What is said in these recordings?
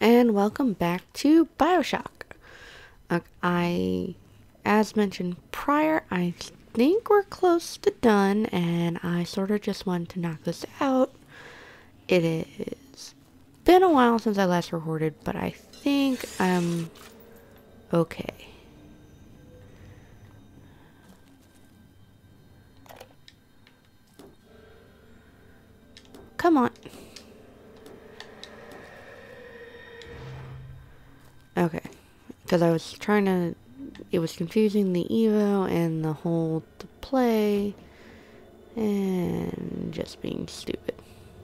and welcome back to Bioshock. As mentioned prior, I think we're close to done, and I sort of just wanted to knock this out. It has been a while since I last recorded, but I think I'm okay. Come on. Okay. Because I was trying to... It was confusing the Evo and the hold to play. And just being stupid.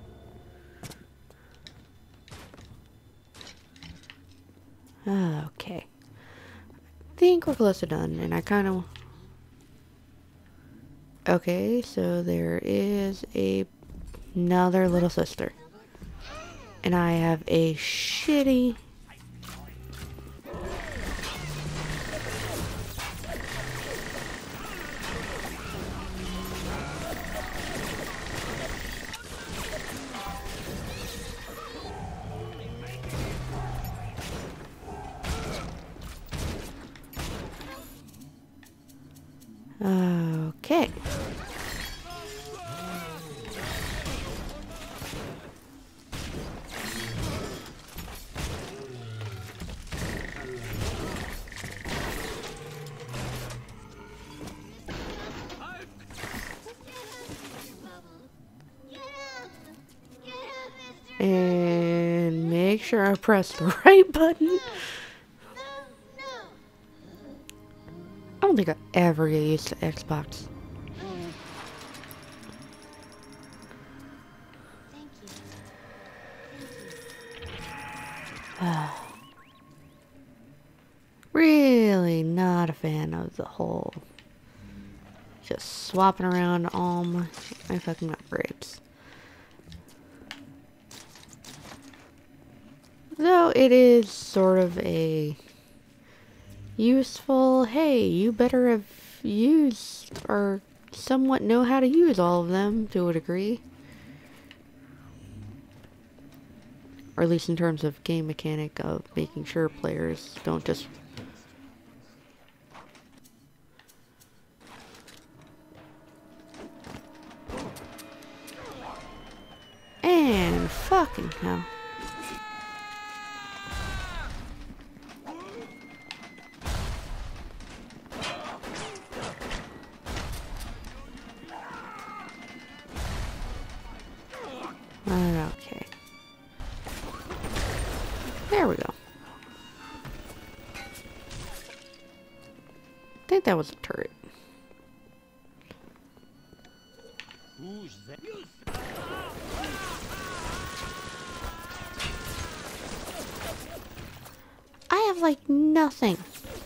Okay. I think we're close to done. And I kind of... Okay, so there is another little sister. And I have a shitty... Okay. And make sure I press the right button. I don't think I ever get used to Xbox. Really not a fan of the whole just swapping around all my fucking upgrades. Though it is sort of a useful, hey, you better have used or somewhat know how to use all of them to a degree. Or at least in terms of game mechanic of making sure players don't just... And fucking hell. Okay. There we go. I think that was a turret. Who's that? I have like nothing.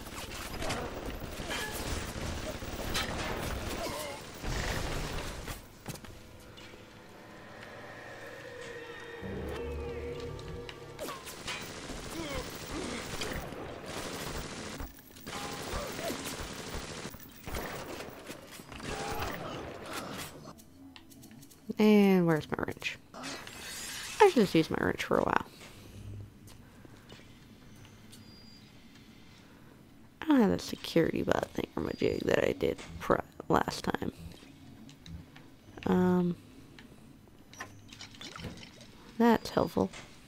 And where's my wrench? I should just use my wrench for a while. I don't have the security bot thingamajig that I did last time. That's helpful.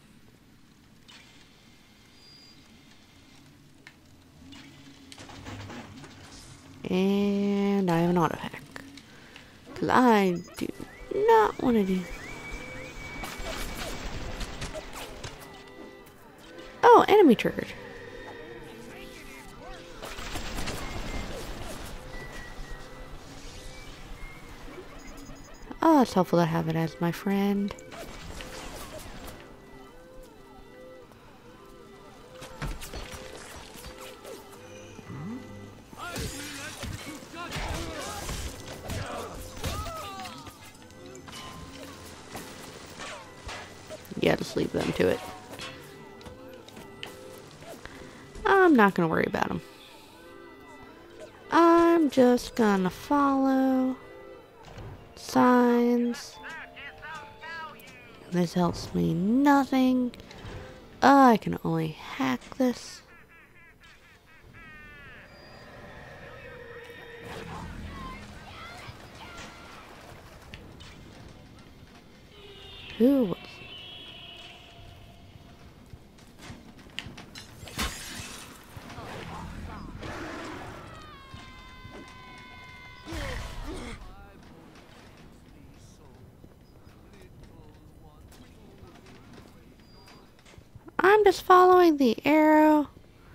And I have an auto hack. Because I do not want to do... Oh, enemy triggered. Oh, it's helpful to have it as my friend. Yeah, just leave them to it. I'm not gonna worry about them. I'm just gonna follow signs. This helps me nothing I can only hack this. Who was... I'm just following the arrow.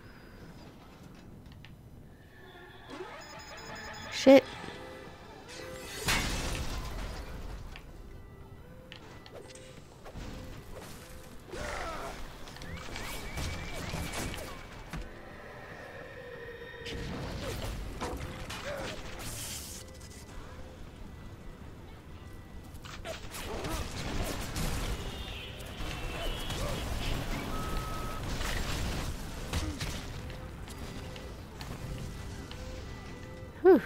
Shit. Whew.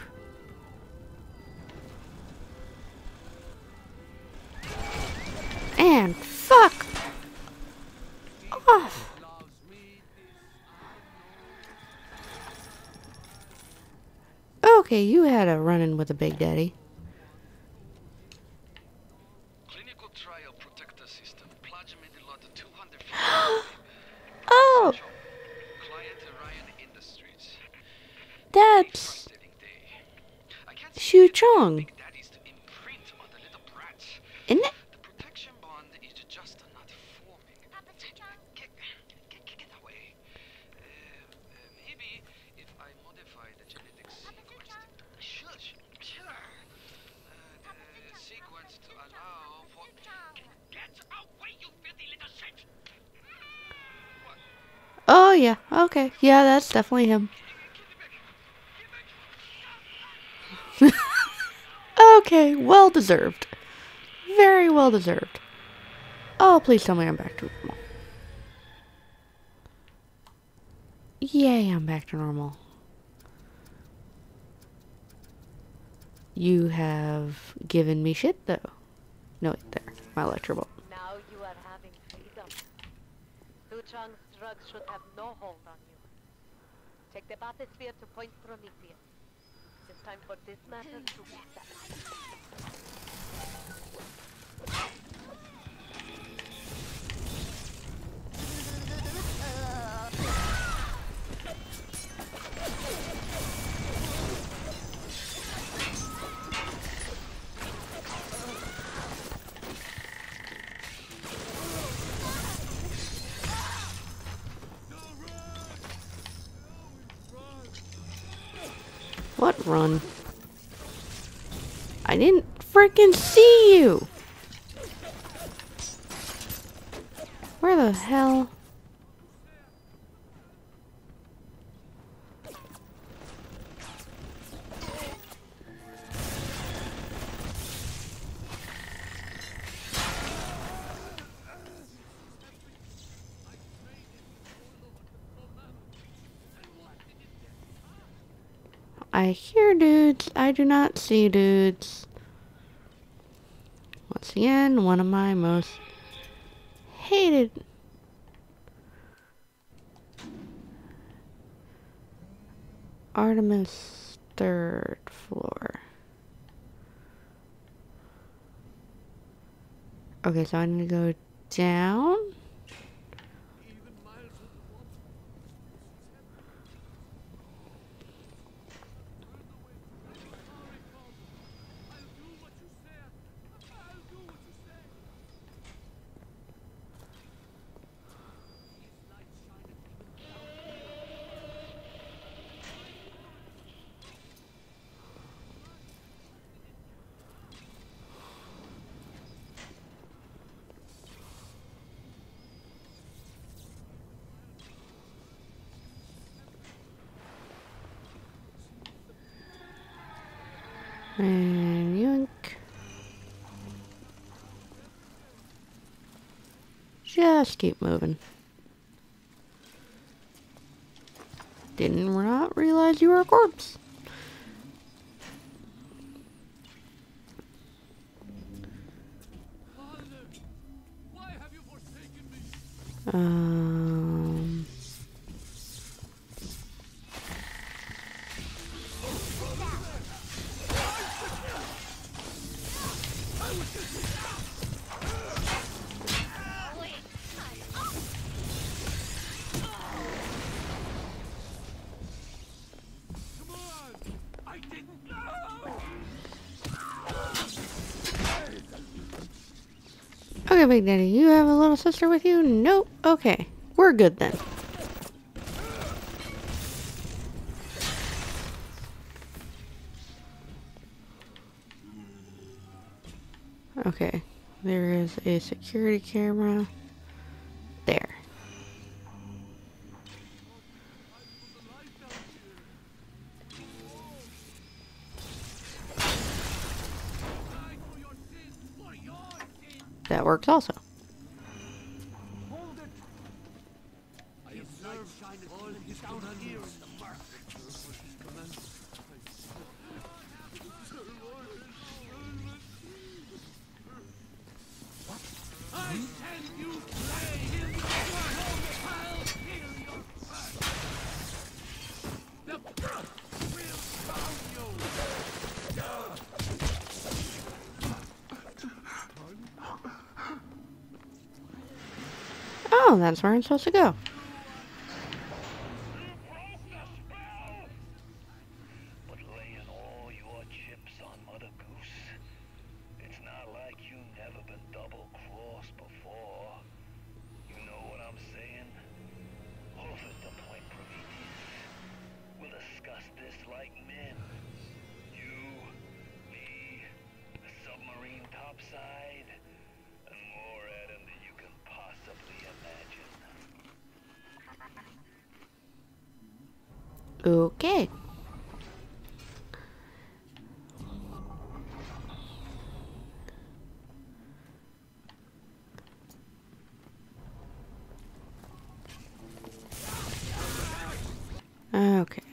And fuck off. Okay, you had a run-in with a Big Daddy. Clinical trial protector system. Plasmid lot 200. Oh, Client Orion Industries. that's Devastating day. I can't Xu see Chong, Big Daddy's to imprint on the little brats. isn't it? The protection bond is just not forming. Get away. Maybe if I modify the genetic sequence. Shush. Sequence to allow for. Get away, you filthy little shit! Oh yeah, okay. Yeah, that's definitely him. Okay, well deserved. Very well deserved. Oh, please tell me I'm back to normal. Yay, I'm back to normal. You have given me shit, though. No, wait, there. My electro bolt. Now you are having freedom. Xu Chang's drugs should have no hold on you. Take the bathysphere to Point Prometheus. It's time for this matter to be settled. What run? I didn't freaking see you! Where the hell? I hear dudes. I do not see dudes. Once again, one of my most hated. Artemis 3rd floor. Okay, so I need to go down. And yoink. Just keep moving. Didn't not realize you were a corpse. Father, why have you forsaken me? Um... Okay, Big Daddy, you have a little sister with you? Nope. Okay, we're good then. Okay, there is a security camera there. That works also. Oh, that's where I'm supposed to go. But laying all your chips on Mother Goose, it's not like you never been double-crossed before. You know what I'm saying? Over the point, Prometheus. We'll discuss this like men. You, me, the submarine topside, and more at him than you can possibly imagine. Okay. Okay.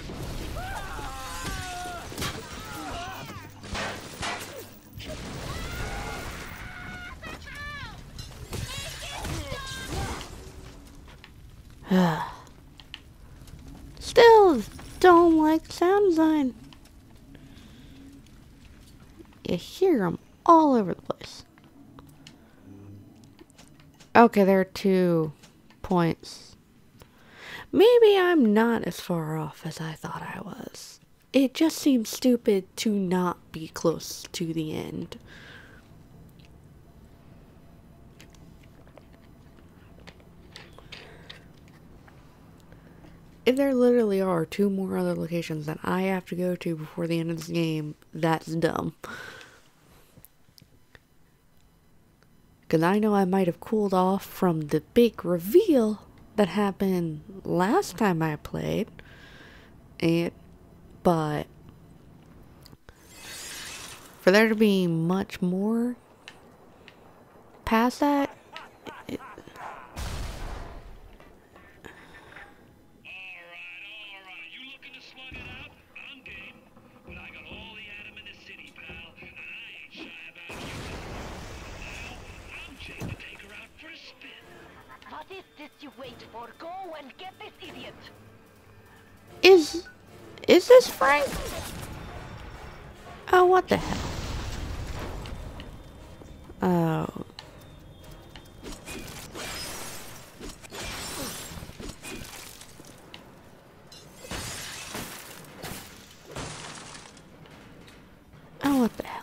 Still don't like the sound design. You hear them all over the place. Okay, there are 2 points. Maybe I'm not as far off as I thought I was. It just seems stupid to not be close to the end. If there literally are 2 more other locations that I have to go to before the end of this game, that's dumb. Because I know I might have cooled off from the big reveal that happened last time I played. But for there to be much more past that, Alright. You looking to slug it out? I'm game. But I got all the atom in the city, pal. And I ain't shy about you. Now, I'm chained to take her out for a spin. What is this you wait for? Go and get this idiot! is this Frank? Oh, what the hell? Oh. Oh, what the hell?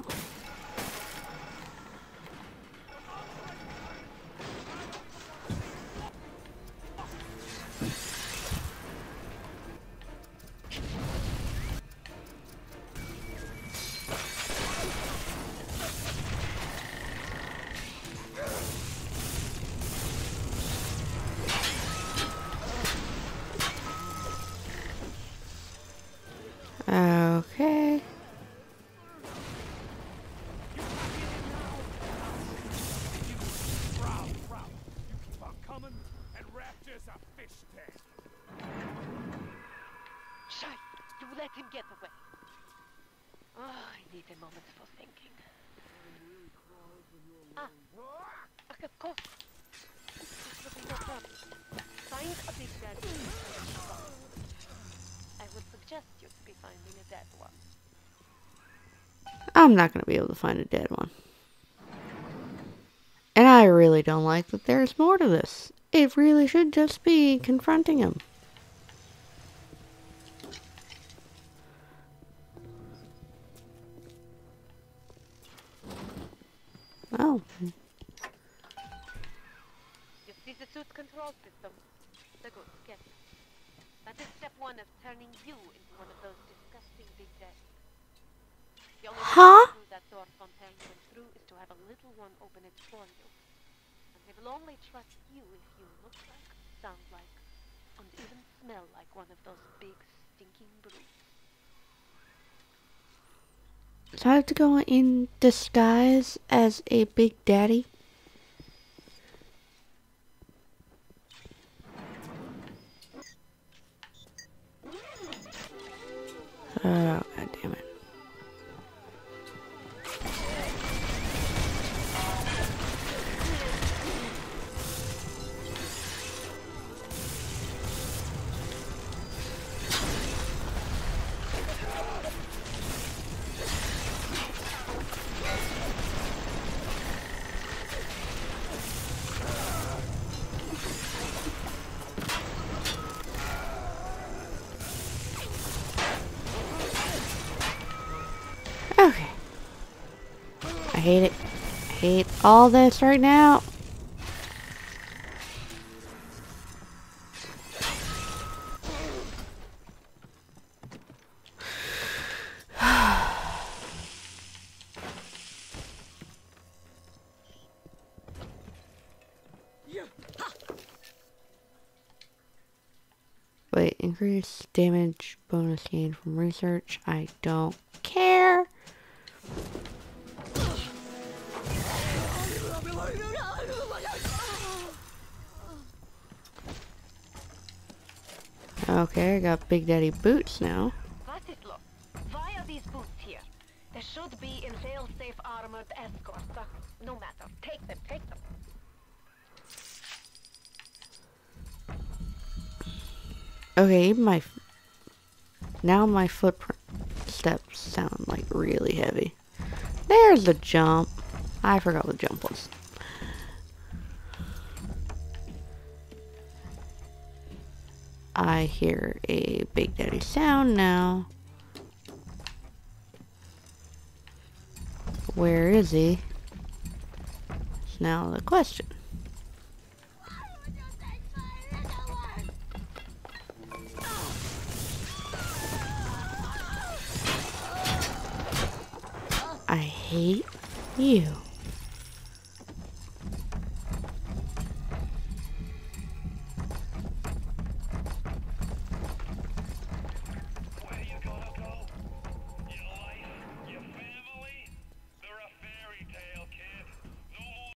Okay. Shy! You let him get away. Oh, I need a moment for thinking. Ah, of course. It'll be no problem. Find a big daddy. I would suggest you to be finding a dead one. I'm not going to be able to find a dead one. And I really don't like that there's more to this. It really should just be confronting him. Oh. You see the suit control system? The good, get it. That is step one of turning you into one of those disgusting big daddies. The only way Huh? to through that door Fontaine went through is to have a little one open it for you. And they will only trust you if you look like, sound like, and even smell like one of those big stinking brutes. So I have to go in disguise as a big daddy? Oh, god damn it. Okay. I hate it. I hate all this right now. Wait, increase damage bonus gain from research. I don't care. Okay, I got Big Daddy boots now. Vasislo, via these boots here. There should be in fail-safe armored escorts. No matter. Take them, take them. Okay, now my footprint steps sound like really heavy. There's the jump. I forgot what the jump was. I hear a Big Daddy sound now. Where is he? It's now the question. I hate you.